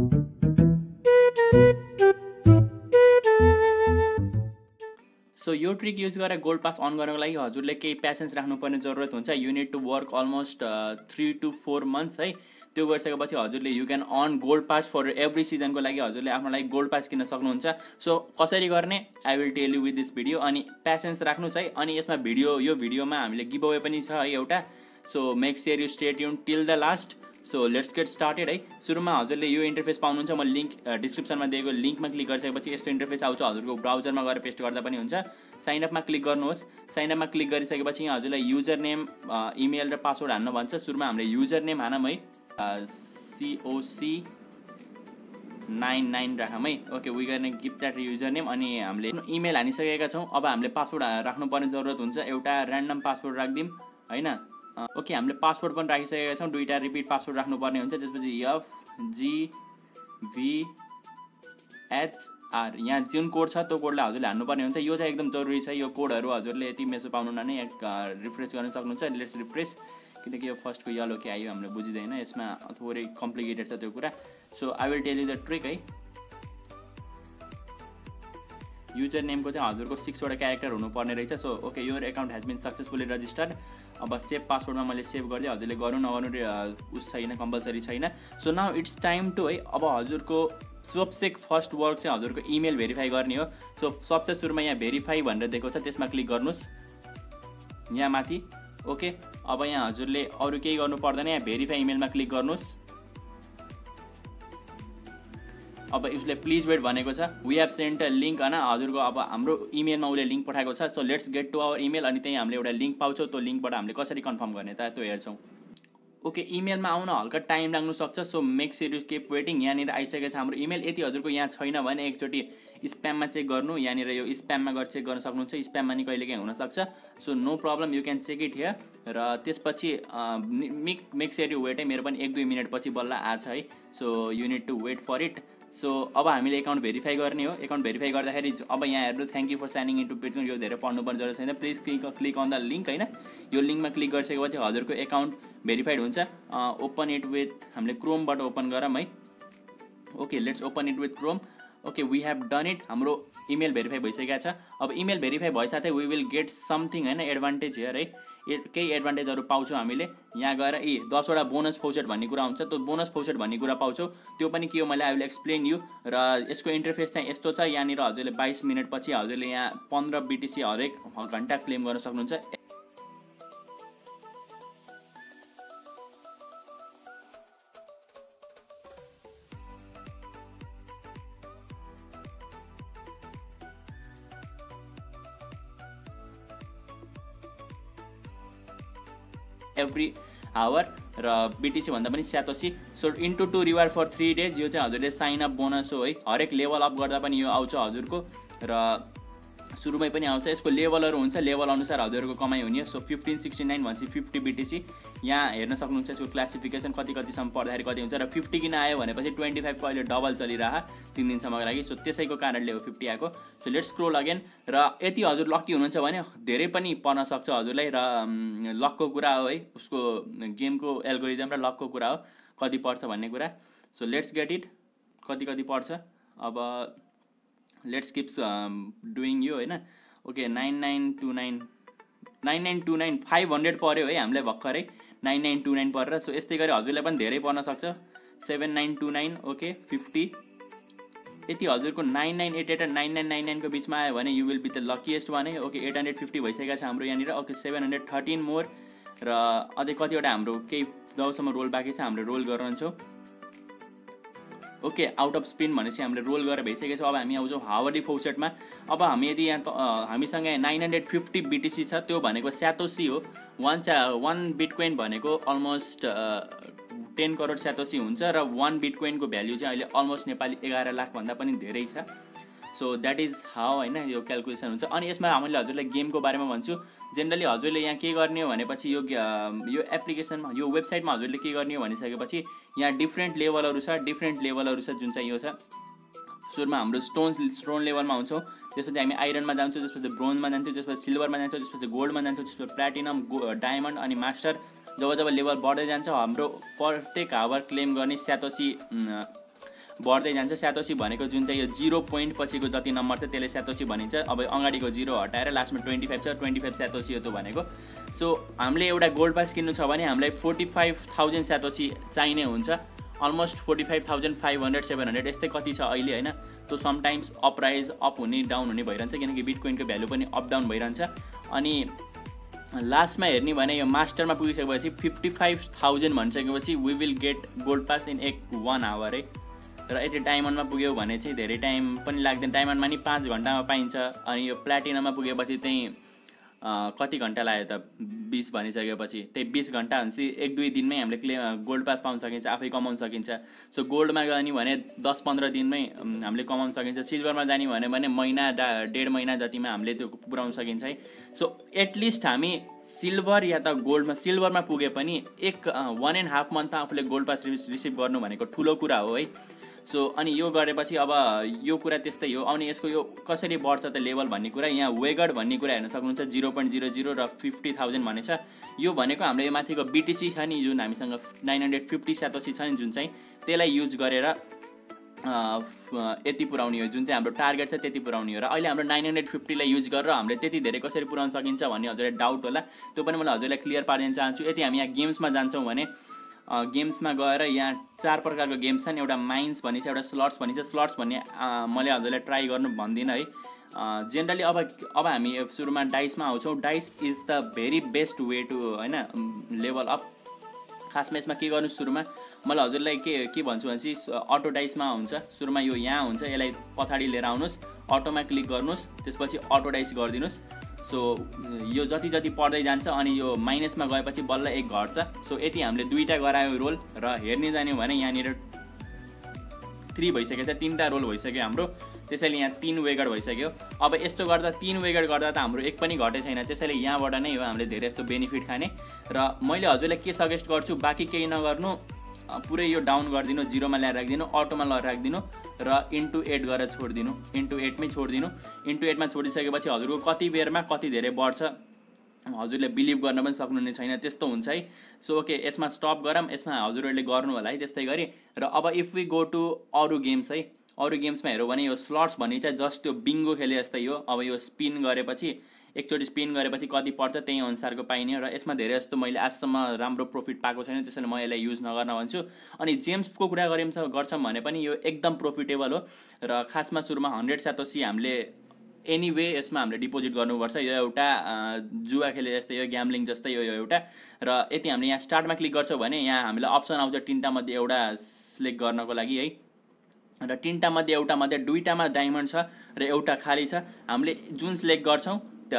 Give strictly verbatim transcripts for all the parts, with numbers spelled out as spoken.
So यो trick use गरेर gold pass अन गर्नको लागि हजुरले केही पेसेन्स राख्नुपर्ने जरुरत हुन्छ। You need to work almost three to four months है। त्यो गरिसकेपछि हजुरले you can earn gold pass for every सिजनको लागि हजुरले आफ्नो लागि गोल्ड पास किन्न सक्नुहुन्छ। सो कसरी गर्ने I will tell you with this video. अनि पेसेन्स राख्नुहोस् है। अनि यसमा भिडियो यो भिडियोमा हामीले गिभ अवे पनि छ है एउटा। So make sure you stay tune till the last. So let's get started है। सुरुमा हजुरले यो इन्टरफेस पाउनुहुन्छ। म लिङ्क डिस्क्रिप्सनमा दिएको लिङ्कमा क्लिक गरिसकेपछि यस्तो इन्टरफेस आउँछ। हजुरको ब्राउजरमा गएर पेस्ट गर्दा पनि हुन्छ। साइनअपमा क्लिक गर्नुहोस्। साइनअपमा क्लिक गरिसकेपछि यहाँ हजुरलाई युजर नेम इमेल र पासवर्ड हान्नु भन्छ। सुरुमा हामीले युजर नेम हानौँ है, सिओसी नाइन नाइन राखौँ है। ओके, वी गर्ने गिभ द्याट युजर नेम। अनि हामीले इमेल हानिसकेका छौँ। अब हामीले पासवर्ड राख्नुपर्ने जरुरत हुन्छ। एउटा ऱ्यान्डम पासवर्ड राखिदिउँ होइन। ओके, हामीले पासवर्ड पनि राखिसकेका छौँ। दुईवटा रिपिट पासवर्ड राख्नुपर्ने हुन्छ। त्यसपछि F G V H R यहाँ जुन कोड छ त्यो कोडलाई हजुरले हान्नुपर्ने हुन्छ। यो चाहिँ एकदम जरुरी छ। यो कोडहरू हजुरले यति मेसो पाउनुहुन्न नै रिफ्रेस गर्न सक्नुहुन्छ। लेट्स रिफ्रेस, किनकि यो फर्स्टको यलो के आयो हामीले बुझिँदैन। यसमा थोरै कम्प्लिकेटेड छ त्यो कुरा। So I will tell you the trick है। युजर नेमको चाहिँ हजुरको सिक्सवटा क्यारेक्टर हुनुपर्ने रहेछ। So okay, your account has been successfully registered. अब सेभ पासवर्डमा मैले सेभ गरिदिएँ। हजुरले गर्नु नगर्नु उस छैन, कम्पलसरी छैन। So now it's time to है। अब हजुरको सबसे फर्स्ट वर्क चाहिँ हजुरको इमेल भेरिफाई गर्ने हो। सो सबसे सुरुमा यहाँ भेरिफाई भनेर दिएको छ, त्यसमा क्लिक गर्नुहोस् यहाँ माथि। ओके, अब यहाँ हजुरले अरू केही गर्नु पर्दैन। यहाँ भेरिफाई इमेलमा क्लिक गर्नुहोस्। अब उसले प्लिज वेट भनेको छ। We have sent a link होइन। हजुरको अब हाम्रो इमेलमा उसले लिङ्क पठाएको छ। So let's get to our email. अनि त्यही हामीले एउटा लिङ्क पाउँछौँ। त्यो लिङ्कबाट हामीले कसरी कन्फर्म गर्ने त त्यो हेर्छौँ। ओके, इमेलमा आउन हल्का टाइम लाग्नु सक्छ। So make sure you keep waiting. यहाँनिर आइसकेको छ हाम्रो इमेल। यदि हजुरको यहाँ छैन भने एकचोटि स्प्याममा चेक गर्नु। यहाँनिर यो स्प्याममा गएर चेक गर्न सक्नुहुन्छ। स्प्याममा नि कहिलेकाहीँ हुनसक्छ। So no problem, you can check it here. र त्यसपछि make make sure you wait है। मेरो पनि एक दुई मिनटपछि बल्ल आछ है। So you need to wait for it. So अब हामीले एकाउन्ट भेरिफाई गर्ने हो। एकाउन्ट भेरिफाई गर्दाखेरि अब यहाँ हेर्नु, thank you for signing in to Bitcoin. यो धेरै पढ्नुपर्ने जरुरत छैन। Please click click on the link होइन। यो लिङ्कमा क्लिक गरिसकेपछि हजुरको एकाउन्ट भेरिफाइड हुन्छ। ओपन इट विथ हामीले क्रोमबाट ओपन गरौँ है। Okay, let's open it with Chrome. Okay, we have done it. हाम्रो इमेल भेरिफाई भइसकेको छ। अब इमेल भेरिफाई भइसाथै वी विल गेट समथिङ होइन, एडभान्टेज हियर है। ए केही एडभान्टेजहरू पाउँछौँ हामीले। यहाँ गएर ए दसवटा बोनस फाउचर भन्ने कुरा हुन्छ। त्यो बोनस फाउचर भन्ने कुरा पाउँछौँ। त्यो पनि के हो मैले आई विल एक्सप्लेन यु। र यसको इन्टरफेस चाहिँ यस्तो छ। यहाँनिर हजुरले बाइस मिनटपछि हजुरले यहाँ पन्ध्र बिटिसी हरेक घन्टा क्लेम गर्न सक्नुहुन्छ। एभ्री आवर र बिटिसी भन्दा पनि satoshi. So into two reward for three days. यो चाहिँ हजुरले साइन अप बोनस हो है। हरेक लेभल अप गर्दा पनि यो आउँछ हजुरको। र सुरुमै पनि आउँछ। यसको लेभलहरू हुन्छ। लेभल अनुसार हजुरको कमाइ हुने। सो फिफ्टिन सिक्सटी नाइन भनेपछि फिफ्टी बिटिसी यहाँ हेर्न सक्नुहुन्छ। यसको क्लासिफिकेसन कति कतिसम्म पढ्दाखेरि कति हुन्छ। र फिफ्टी किन आयो भनेपछि ट्वेन्टी फाइभको अहिले डबल चलिरह तिन दिनसम्मको लागि। सो त्यसैको कारणले हो फिफ्टी आएको। So let's scroll again. र यति हजुर लक्की हुनुहुन्छ भने धेरै पनि पर्न सक्छ हजुरलाई। र लकको कुरा हो है। उसको गेमको एल्गोरिदम र लकको कुरा हो कति पर्छ भन्ने कुरा। सो लेट्स गेट इट, कति कति पर्छ। अब लेट्स किप्स डुइङ यो होइन। Okay, nine nine two nine nine nine two nine five hundred पऱ्यो है हामीलाई भर्खरै नाइन नाइन टू नाइन परेर। सो यस्तै गरी हजुरलाई पनि धेरै पर्न सक्छ। Seven nine two nine okay fifty. यति हजुरको नाइन नाइन एट एट र नाइन नाइन नाइन नाइनको बिचमा आयो भने you will be the luckiest one है। ओके, एट हन्ड्रेड फिफ्टी भइसकेको छ हाम्रो यहाँनिर। Okay, seven hundred thirteen more. र अझै कतिवटा हाम्रो केही जबसम्म रोल बाँकी छ हामीले रोल गर्छौँ। ओके, आउट अफ स्पिन भनेपछि हामीले रोल गरेर भइसकेको छ। अब हामी आउँछौँ हावर्डी फाउचेटमा। अब हामी यदि यहाँ हामीसँग नाइन हन्ड्रेड फिफ्टी बिटिसी छ, त्यो भनेको स्यातोसी हो। वान चा वान बिटकोइन भनेको अलमोस्ट टेन करोड स्यातोसी हुन्छ। र वान बिटकोइनको भ्याल्यु चाहिँ अहिले अलमोस्ट नेपाली एघार लाखभन्दा पनि धेरै छ। सो द्याट इज हाउ होइन यो क्यालकुलेसन हुन्छ। अनि यसमा हामीले हजुरलाई गेमको बारेमा भन्छु। जेनरली हजुरले यहाँ के गर्ने हो भनेपछि यो यो एप्लिकेसनमा यो वेबसाइटमा हजुरले के गर्ने हो भनिसकेपछि यहाँ डिफ्रेन्ट लेभलहरू छ। डिफ्रेन्ट लेभलहरू छ जुन चाहिँ यो छ। सुरुमा हाम्रो स्टोन स्टोन लेभलमा हुन्छौँ। त्यसपछि हामी आइरनमा जान्छौँ। त्यसपछि ब्रोन्जमा जान्छौँ। त्यसपछि सिल्भरमा जान्छौँ। त्यसपछि गोल्डमा जान्छौँ। त्यसपछि प्लाटिनम डायमन्ड अनि मास्टर। जब जब लेभल बढ्दै जान्छ हाम्रो प्रत्येक हावर क्लेम गर्ने स्यातोसी बढ्दै जान्छ। स्यातोसी भनेको जुन चाहिँ यो जिरो पोइन्ट पछिको जति नम्बर छ त्यसले स्यातोसी भनिन्छ। अब अगाडिको जिरो हटाएर लास्टमा ट्वेन्टी फाइभ छ, ट्वेन्टी फाइभ स्यातोसी हो त्यो भनेको। सो हामीले एउटा गोल्ड पास किन्नु छ भने हामीलाई फोर्टी फाइभ थाउजन्ड स्यातोसी चाहिने हुन्छ। Almost forty five thousand five hundred seven hundred यस्तै कति छ अहिले होइन। तो समटाइम्स अप राइज अप हुने डाउन हुने भइरहन्छ किनकि बिटकोइनको भ्यालु पनि अप डाउन भइरहन्छ। अनि लास्टमा हेर्ने भने यो मास्टरमा पुगिसकेपछि फिफ्टी फाइभ थाउजन्ड भनिसकेपछि we will get gold pass in एक वान आवर है। र यति डायमन्डमा पुग्यो भने चाहिँ धेरै टाइम पनि लाग्दैन, डायमन्डमा नि पाँच घन्टामा पाइन्छ। अनि यो प्लाटिनामा पुगेपछि चाहिँ कति घन्टा लाग्यो त, बिस भनिसकेपछि त्यही बिस घन्टा भनेपछि एक दुई दिनमै हामीले क्ले गोल्ड पास पाउन सकिन्छ, आफै कमाउन सकिन्छ। सो गोल्डमा जाने भने दस पन्ध्र दिनमै हामीले कमाउन सकिन्छ। सिल्भरमा जाने भने भने महिना डा डेढ महिना जतिमा हामीले त्यो पुऱ्याउन सकिन्छ है। सो एटलिस्ट हामी सिल्भर या त गोल्डमा सिल्भरमा पुगे पनि एक वान एन्ड हाफ मन्थमा आफूले गोल्ड पास रिसिभ गर्नु भनेको ठुलो कुरा हो है। सो अनि यो गरेपछि अब यो कुरा त्यस्तै हो। अनि यसको यो कसरी बढ्छ त लेभल भन्ने कुरा, यहाँ वेगड भन्ने कुरा हेर्न सक्नुहुन्छ जिरो पोइन्ट जिरो जिरो र फिफ्टी थाउजन्ड भनेछ। यो भनेको हाम्रो यो माथिको बिटिसी छ नि जुन हामीसँग नाइन हन्ड्रेड फिफ्टी स्यातोसी छ नि जुन चाहिँ त्यसलाई युज गरेर यति पुऱ्याउने हो, जुन चाहिँ हाम्रो टार्गेट छ त्यति पुऱ्याउने हो। र अहिले हाम्रो नाइन हन्ड्रेड फिफ्टीलाई युज गरेर हामीले त्यति धेरै कसरी पुऱ्याउन सकिन्छ भन्ने हजुरलाई डाउट होला, त्यो पनि मैले हजुरलाई क्लियर पारिदिन चाहन्छु। यदि हामी यहाँ गेम्समा जान्छौँ भने गेम्समा गएर यहाँ चार प्रकारको गेम्स छन्। एउटा माइन्स भन्ने छ, एउटा स्लट्स भन्ने छ। स्लट्स भन्ने मैले हजुरलाई ट्राई गर्नु भन्दिनँ है। जेनरली अब अब हामी सुरुमा डाइसमा आउँछौँ। Dice is the very best way to होइन लेभल अप। खासमा यसमा के गर्नु, सुरुमा मैले हजुरलाई के के भन्छु भनेपछि अटो डाइसमा हुन्छ। सुरुमा यो यहाँ हुन्छ, यसलाई पछाडि लिएर आउनुहोस्, अटोमा क्लिक गर्नुहोस्, त्यसपछि अटो डाइस गरिदिनुहोस्। सो यो जति जति पढ्दै जान्छ अनि यो माइनसमा गएपछि बल्ल एक घट्छ। सो यति हामीले दुईवटा गरायो रोल र हेर्ने जाने भने यहाँनिर थ्री भइसकेको छ, तिनवटा रोल भइसक्यो हाम्रो। त्यसैले यहाँ तीन वेगड भइसक्यो। अब यस्तो गर्दा तीन वेगड गर्दा त हाम्रो एक पनि घटे छैन, त्यसैले यहाँबाट नै हो हामीले धेरै जस्तो बेनिफिट खाने। र मैले हजुरलाई के सजेस्ट गर्छु, बाँकी केही नगर्नु, पुरै यो डाउन गरिदिनु, जिरोमा ल्याएर राखिदिनु, अटोमा लगाएर राखिदिनु र इन्टु एट गरेर छोडिदिनु। इन्टु एटमै छोडिदिनु। इन्टु एटमा छोडिसकेपछि हजुरको कति बेरमा कति धेरै बढ्छ हजुरले बिलिभ गर्न पनि सक्नुहुने छैन, त्यस्तो हुन्छ है। सो ओके, यसमा स्टप गरौँ, यसमा हजुरहरूले गर्नु होला है त्यस्तै गरी। र अब इफ वी गो टु अरू गेम्स है, अरू गेम्समा हेऱ्यौँ भने यो स्लट्स भन्ने चाहिँ जस्ट त्यो बिङ्गो खेले जस्तै हो। अब यो स्पिन गरेपछि एकचोटि स्पिन गरेपछि कति पर्छ त्यही अनुसारको पाइने, र यसमा धेरै जस्तो मैले आजसम्म राम्रो प्रफिट पाएको छैन, त्यसैले म यसलाई युज नगर्न भन्छु। अनि जेम्सको कुरा गऱ्यौँ गर्छौँ भने पनि यो एकदम प्रफिटेबल हो। र खासमा सुरुमा हन्ड्रेड स्यातोसी हामीले एनीवे यसमा हामीले डिपोजिट गर्नुपर्छ। यो एउटा जुवा खेले जस्तै हो, ग्याम्लिङ जस्तै हो यो एउटा। र यति हामीले यहाँ स्टार्टमा क्लिक गर्छौँ भने यहाँ हामीलाई अप्सन आउँछ तिनवटा मध्ये एउटा सिलेक्ट गर्नको लागि है। र तिनवटा मध्ये एउटा मध्ये दुईवटामा डायमन्ड छ र एउटा खाली छ। हामीले जुन सिलेक्ट गर्छौँ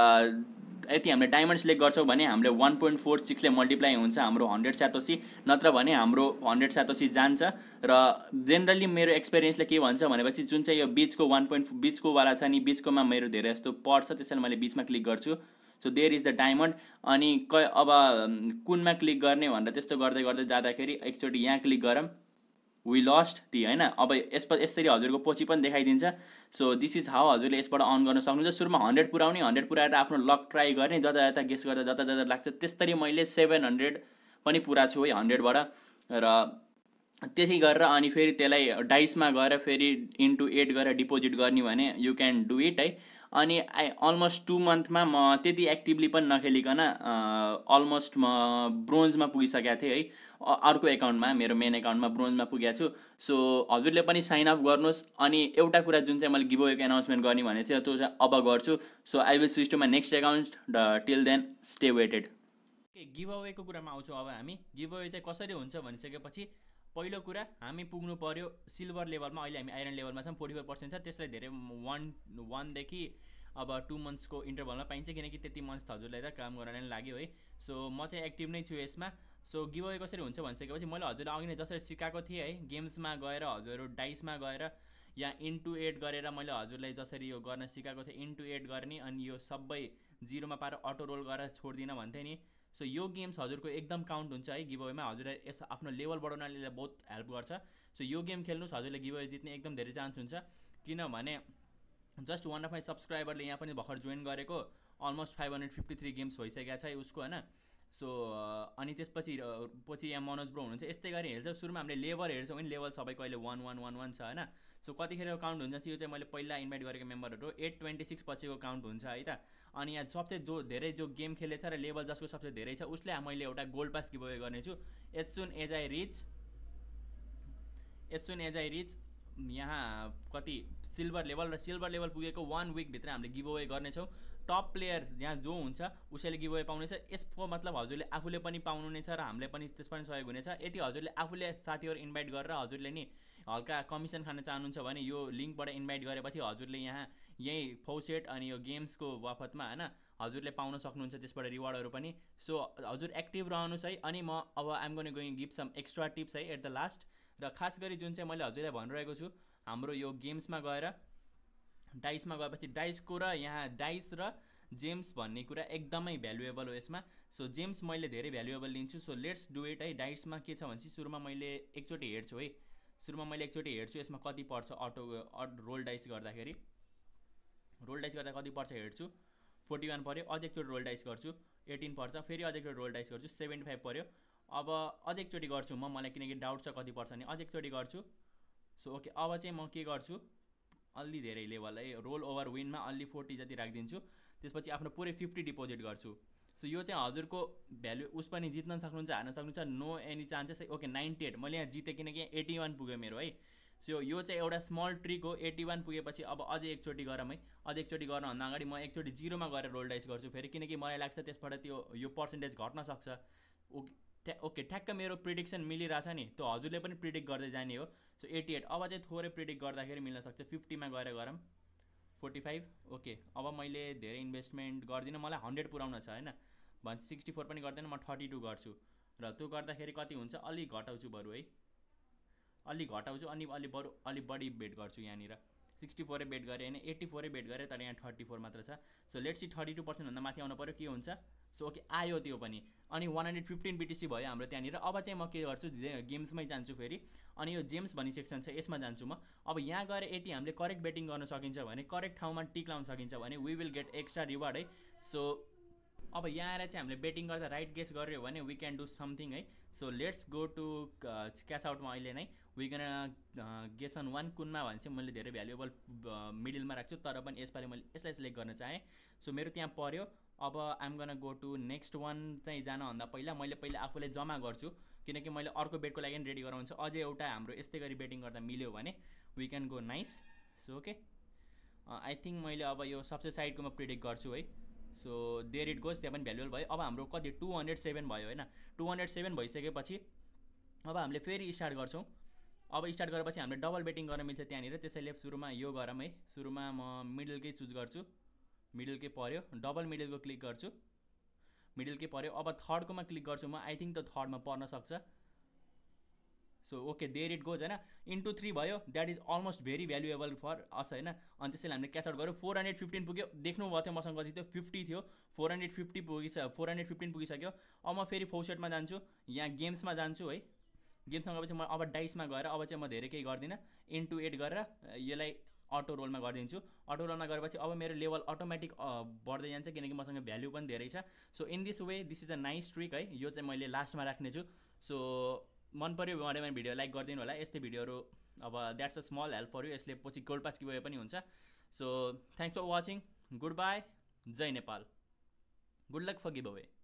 यति हामीले डायमन्ड सिलेक्ट गर्छौँ भने हामीले वान पोइन्ट फोर सिक्सले मल्टिप्लाई हुन्छ हाम्रो हन्ड्रेड स्यातोसी, नत्र भने हाम्रो हन्ड्रेड स्यातोसी जान्छ। र जेनरली मेरो एक्सपिरियन्सले के भन्छ भनेपछि जुन चाहिँ यो बिचको वान पोइन्ट बिचकोवाला छ नि, बिचकोमा मेरो धेरै जस्तो पर्छ, त्यसैले मैले बिचमा क्लिक गर्छु। So there is the diamond. अनि क अब कुनमा क्लिक गर्ने भनेर त्यस्तो गर्दै गर्दै जाँदाखेरि एकचोटि यहाँ क्लिक गरौँ, वी लस्ट ती होइन। अब यस यसरी हजुरको पछि पनि देखाइदिन्छ। सो दिस इज हाउ हजुरले यसबाट अन गर्न सक्नुहुन्छ। सुरुमा हन्ड्रेड पुऱ्याउने, हन्ड्रेड पुऱ्याएर आफ्नो लक ट्राई गर्ने, जता जता गेस गर्दा जता जता लाग्छ त्यस्तरी मैले सेभेन हन्ड्रेड पनि पुऱ्याएको छु है हन्ड्रेडबाट। र त्यसै गरेर अनि फेरि त्यसलाई डाइसमा गएर फेरि इन्टु एट गरेर डिपोजिट गर्ने भने यु क्यान डु इट है। अनि आई अलमोस्ट टु मन्थमा म त्यति एक्टिभली पनि नखेलिकन अलमोस्ट म ब्रोन्जमा पुगिसकेको थिएँ है। अर्को एकाउन्टमा, मेरो मेन एकाउन्टमा ब्रोन्जमा पुगेको छु। सो हजुरले पनि साइन अप गर्नुहोस्। अनि एउटा कुरा जुन चाहिँ मैले गिभअवेको एनाउन्समेन्ट गर्ने भने चाहिँ त्यो चाहिँ अब गर्छु। So I will switch to my next account, till then stay waited. Okay, गिभअवेको कुरामा आउँछौँ अब हामी। गिभअवे चाहिँ कसरी हुन्छ भनिसकेपछि पहिलो कुरा हामी पुग्नु पर्यो सिल्भर लेभलमा। अहिले हामी आइरन लेभलमा छौँ, फोर्टी फोर पर्सेन्ट छ। त्यसलाई धेरै वान वानदेखि अब टु मन्थ्सको इन्टरभलमा पाइन्छ किनकि त्यति मन्थ हजुरलाई त काम गर्न नै लाग्यो है। सो म चाहिँ एक्टिभ नै छु यसमा। सो गिभअवे कसरी हुन्छ भनिसकेपछि मैले हजुरलाई अघि नै जसरी सिकाएको थिएँ है, गेम्समा गएर हजुरहरू डाइसमा गएर यहाँ इन्टु एट गरेर मैले हजुरलाई जसरी यो गर्न सिकाएको थिएँ इन्टु एट गर्ने, अनि यो सबै जिरोमा पाएर अटो रोल गरेर छोड्दिनँ भन्थेँ नि। सो यो गेम्स हजुरको एकदम काउन्ट हुन्छ है गिभअवेमा। हजुरलाई यस आफ्नो लेभल बढाउनले बहुत हेल्प गर्छ। सो यो गेम खेल्नुहोस्, हजुरले गिभअवे जित्ने एकदम धेरै चान्स हुन्छ। किनभने जस्ट वान अफ माई सब्सक्राइबरले यहाँ पनि भर्खर जोइन गरेको, almost five hundred fifty three games भइसकेको छ उसको होइन। सो अनि त्यसपछि पछि यहाँ मनोज ब्रो हुनुहुन्छ यस्तै गरी हेर्छ सुरुमा हामीले लेभल हेर्छौँ भने लेभल सबैको अहिले वान वान वान वान छ होइन सो कतिखेर काउन्ट हुन्छ यो चाहिँ मैले पहिला इन्भाइट गरेको मेम्बरहरू एट ट्वेन्टी सिक्स पछिको काउन्ट हुन्छ है त अनि यहाँ सबसे जो धेरै जो गेम खेलेछ र लेभल जसको सबसे धेरै छ उसले मैले एउटा गोल्ड पास गिभअवे गर्नेछु as soon as I reach as soon as I reach यहाँ कति सिल्भर लेभल र सिल्भर लेभल पुगेको वान विकभित्र हामीले गिभअवे गर्नेछौँ टप प्लेयर यहाँ जो हुन्छ उसैले गिभअवे पाउनेछ यसको मतलब हजुरले आफूले पनि पाउनु नै छ र हामीले पनि त्यसमा पनि सहयोग हुनेछ यदि हजुरले आफूले साथीहरू इन्भाइट गरेर हजुरले नि हल्का कमिसन खान चाहनुहुन्छ भने यो लिङ्कबाट इन्भाइट गरेपछि हजुरले यहाँ यही फौसेट अनि यो गेम्सको बापतमा होइन हजुरले पाउन सक्नुहुन्छ त्यसबाट रिवार्डहरू पनि सो हजुर एक्टिभ रहनुहोस् है अनि म अब I'm going going give some extra tips है एट द लास्ट र खास गरी जुन चाहिँ मैले हजुरलाई भनिरहेको छु हाम्रो यो गेम्समा गएर डाइसमा गएपछि डाइसको र यहाँ डाइस र जेम्स भन्ने कुरा एकदमै भ्यालुएबल हो यसमा सो जेम्स मैले धेरै भ्यालुएबल लिन्छु सो लेट्स डु इट है डाइसमा के छ भनेपछि सुरुमा मैले एकचोटि हेर्छु है सुरुमा मैले एकचोटि हेर्छु यसमा कति पर्छ अटो रोल डाइस गर्दाखेरि रोल डाइस गर्दा कति पर्छ हेर्छु फोर्टी वान पऱ्यो अझ एकचोटि रोल डाइस गर्छु एटिन पर्छ फेरि अझ एकचोटि रोल डाइस गर्छु सेभेन्टी फाइभ पऱ्यो अब अझ एकचोटि गर्छु म मलाई किनकि डाउट छ कति पर्छ नि अझ एकचोटि गर्छु सो ओके अब चाहिँ म के गर्छु अलि धेरै लेभल है रोल ओभर विनमा अलि फोर्टी जति राखिदिन्छु त्यसपछि आफ्नो पुरै फिफ्टी डिपोजिट गर्छु सो यो चाहिँ हजुरको भ्यालु उस पनि जित्न सक्नुहुन्छ हार्न सक्नुहुन्छ no any chances okay ninety eight मैले यहाँ जितेँ किनकि यहाँ एटी वान पुग्यो मेरो है सो यो चाहिँ एउटा स्मल ट्रिक हो एटी वान पुगेपछि अब अझै एकचोटि गरौँ है अझ एकचोटि गर्नुभन्दा अगाडि म एकचोटि जिरोमा गएर रोल डाइस गर्छु फेरि किनकि मलाई लाग्छ त्यसबाट त्यो यो पर्सेन्टेज घट्न सक्छ ओके ट्या ओके ठ्याक्क मेरो प्रिडिक्सन मिलिरहेछ नि त्यो हजुरले पनि प्रिडिक्ट गर्दै जाने हो सो एटी एट अब चाहिँ थोरै प्रिडिक्ट गर्दाखेरि मिल्न सक्छ फिफ्टीमा गएर गरौँ फोर्टी फाइभ ओके अब मैले धेरै इन्भेस्टमेन्ट गर्दिनँ मलाई हन्ड्रेड पुऱ्याउन छ होइन भन्छ सिक्सटी फोर पनि गर्दैन म थर्टी टू गर्छु र त्यो गर्दाखेरि कति हुन्छ अलिक घटाउँछु बरु है अलिक घटाउँछु अनि अलि बरु अलिक बढी बेट गर्छु यहाँनिर सिक्सटी फोरै बेट गरेँ होइन एट्टी फोरै बेट गरेँ तर यहाँ थर्टी फोर मात्र छ so let's see thirty two पर्सेन्टभन्दा माथि आउनु पऱ्यो के हुन्छ सो ओके आयो त्यो पनि अनि वान हन्ड्रेड फिफ्टिन बिटिसी भयो हाम्रो त्यहाँनिर अब चाहिँ म के गर्छु गेम्समै जान्छु फेरि अनि यो जेम्स भन्ने सेक्सन छ यसमा जान्छु म अब यहाँ गएर यदि हामीले करेक्ट बेटिङ गर्न सकिन्छ भने करेक्ट ठाउँमा टिक लाउन सकिन्छ भने we will get extra reward है सो अब यहाँ आएर चाहिँ हामीले बेटिङ गर्दा राइट गेस गऱ्यो भने वी क्यान डु समथिङ है so let's go to cash आउटमा अहिले नै we can guess on one कुनमा भने चाहिँ मैले धेरै भ्यालुएबल मिडलमा राख्छु तर पनि यसपालि मैले यसलाई सिलेक्ट गर्न चाहेँ सो मेरो त्यहाँ पऱ्यो अब I'm gonna go to next one चाहिँ जानभन्दा पहिला मैले पहिला आफूले जम्मा गर्छु किनकि मैले अर्को बेटको लागि रेडी गराउँछु अझै एउटा हाम्रो यस्तै गरी बेटिङ गर्दा मिल्यो भने we can go nice so okay I think मैले अब यो सबसे साइडकोमा प्रिडिक्ट गर्छु है सो देयर इट गोज त्यहाँ पनि भ्यालुएबल भयो अब हाम्रो कति टू हन्ड्रेड सेभेन भयो होइन टू हन्ड्रेड सेभेन भइसकेपछि अब हामीले फेरि स्टार्ट गर्छौँ अब स्टार्ट गरेपछि हामीले डबल बेटिङ गर्न मिल्छ त्यहाँनिर त्यसैले सुरुमा यो गरौँ है सुरुमा म मिडलकै चुज गर्छु मिडलकै पऱ्यो डबल मिडलको क्लिक गर्छु मिडलकै पऱ्यो अब थर्डकोमा क्लिक गर्छु म आई थिङ्क त थर्डमा पर्न सक्छ so okay there it goes होइन इन्टु थ्री भयो that is almost very valuable for us होइन अनि त्यसैले हामीले क्यास आउट गऱ्यो फोर हन्ड्रेड फिफ्टिन पुग्यो देख्नुभएको थियो मसँग कति थियो फिफ्टी थियो फोर हन्ड्रेड फिफ्टी पुगिस फोर हन्ड्रेड फिफ्टिन पुगिसक्यो अब म फेरि फोर्सेटमा जान्छु यहाँ गेम्समा जान्छु है गेम्समा गएपछि म अब डाइसमा गएर अब चाहिँ म धेरै केही गर्दिनँ इन्टु एट गरेर यसलाई अटो रोलमा गरिदिन्छु अटो रोलमा गरेपछि अब मेरो लेभल अटोमेटिक बढ्दै जान्छ किनकि मसँग भ्याल्यु पनि धेरै छ so in this way this is a nice trick है यो चाहिँ मैले लास्टमा राख्नेछु सो मन पऱ्यो भने भिडियो लाइक गरिदिनु होला यस्तै भिडियोहरू अब that's a small help for you यसले पछि गोल्ड पास गिभअवे पनि हुन्छ so thanks for watching good bye जय नेपाल गुड लक फर गिभअवे